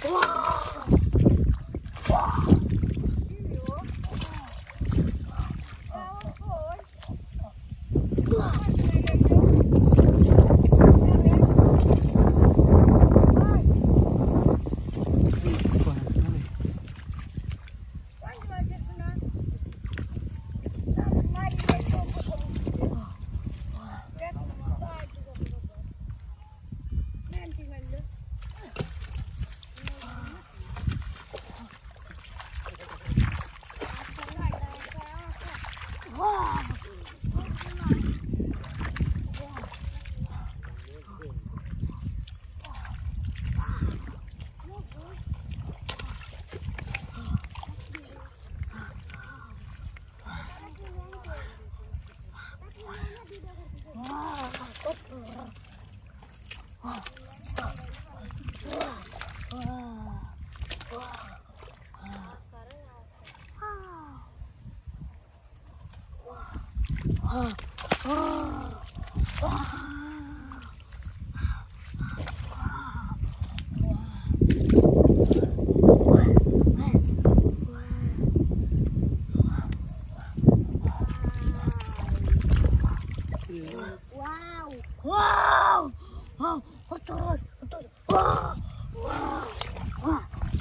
Wow, wow, terus, wow, wow, wow,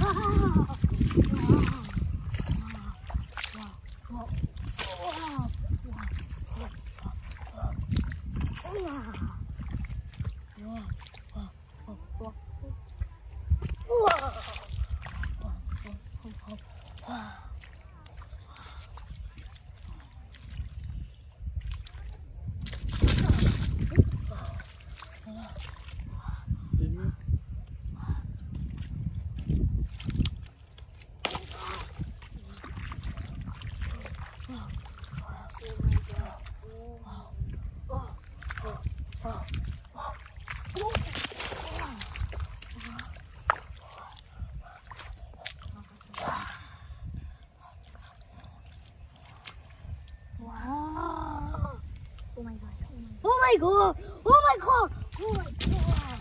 oh my god, oh my god, oh my god, oh my god,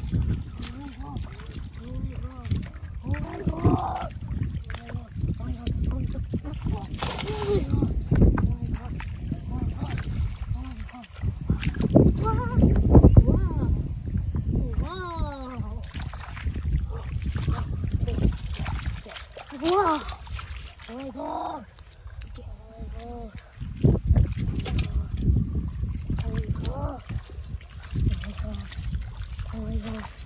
oh my god. Wow! Oh my god! Oh my god! Oh my god! Oh my god!